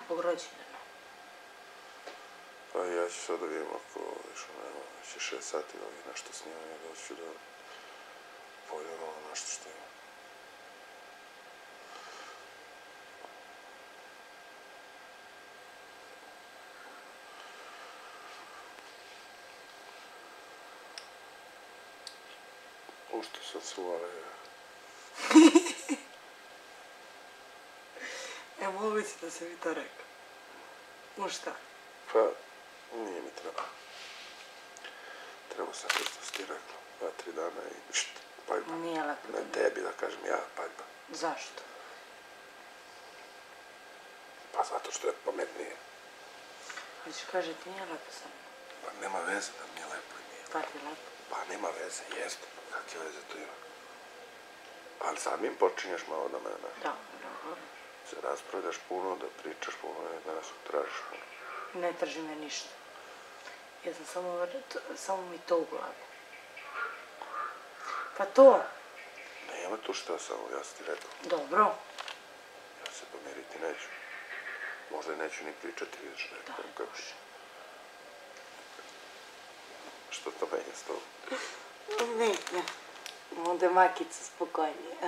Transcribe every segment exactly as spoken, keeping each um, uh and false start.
Zbog rođendana. Pa ja ću sad da vidim ako još nema, već je šest sati ovih nešto snimanja, da ću da pojedem ono nešto što ima. U što sad se uvale? E, moguće da se mi to rekao. U šta? Pa, nije mi treba. Treba sam što si ti rekla. Dva, tri dana i št, paljba. Nije lepo. Ne tebi da kažem ja, paljba. Zašto? Pa zato što je pametnije. Hoćeš kaže ti nije lepo sa mnom. Pa nema veze da mi je lepo i nije. Pa ti je lepo? Pa nema veze, jeste. Kakve veze to ima? Ali samim počinješ malo da mene Da, dobro. se raspravljaš puno, da pričaš puno i da nas tražiš puno. Ne traži me ništa. Ja sam samo, samo mi to u glavi. Pa to. Nema tu šta samo, ja sam ti rekao. Dobro. Ja se pomiriti neću. Možda i neću ni pričati, vidiš da je Da, kako. Bože. Što to menja s tobom? Ne, onda je makica spokojnije.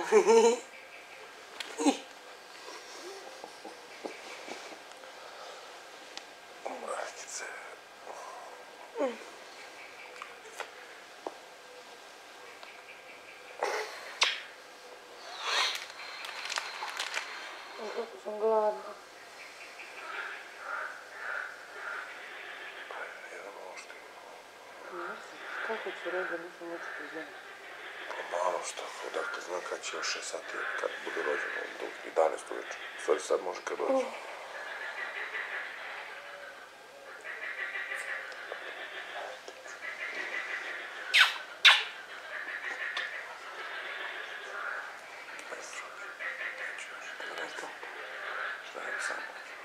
Makice. Kako sam gladna. Jedan ovo što ima. Ne znam, kako ću reći da nisam očito zemlja. Pa malo što, odakle znam kad će još šest sati, kad bude rođen, do jedanaest uveče. U stvari sad može kad dođe. Šta je samo?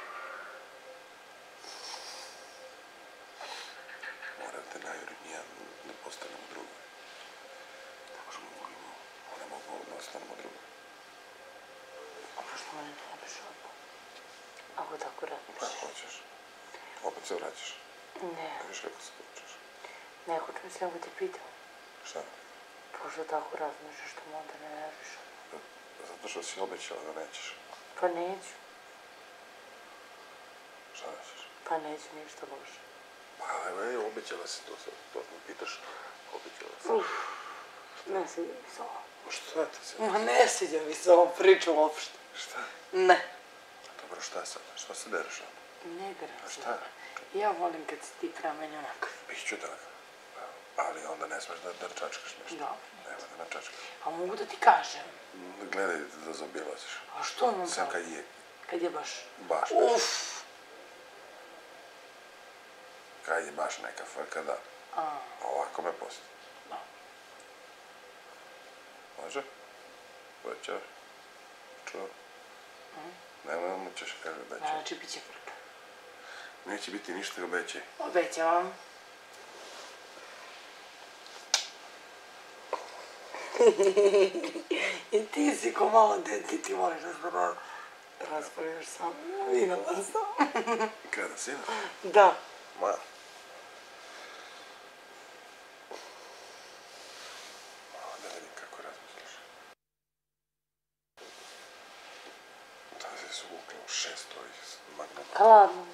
Moram te najurim ja da postanemo drugi. Ne možemo volimo, ne mogu da ostanemo drugi. Ovo što mene ne biš odmah. Ako tako Pa razmišljaš. hoćeš. Opet se vraćaš. Ne, Ne viš kako se počeš. ne hoćem se nego te pitam. Šta? Pošto tako razmišljaš što me onda ne nerviš. Zato što si obećala da nećeš. Pa neću. Šta nećeš? Pa neću ništa loše. Pa evo je, obećala si to sad. To me pitaš, obećala si. Uf, ne sviđa mi se ovo. Ma šta ti se? Ma ne sviđa mi se ovo priča uopšte. Šta? Ne. Dobro, šta sad? Šta se dereš onda? Ne gram A se. šta? Ja volim kad si ti prema meni onako. Biću da. Ali onda ne smeš da, da čačkaš nešto. Dobro. Nema da načačkaš. A mogu da ti kažem. Gledaj da zaobilaziš. A što imam Sam pravo? kad je, Kad je baš? baš nešto. Uf. Kad je baš neka frka, da. A, Ovako me pusti. da. Može? Hoćeš? Čuo? Nema da mu ćeš kaže obećaj. Znači, bit će frka. Neće biti ništa obećaj. Obećavam. I ti si ko malo deti, ti voliš da se raspravljaš sam. Vidjela sam. Kada sina? Da. Ma. Da vidim kako razmisliš. Da se su ukli u šest ovih magnuma. Hladno.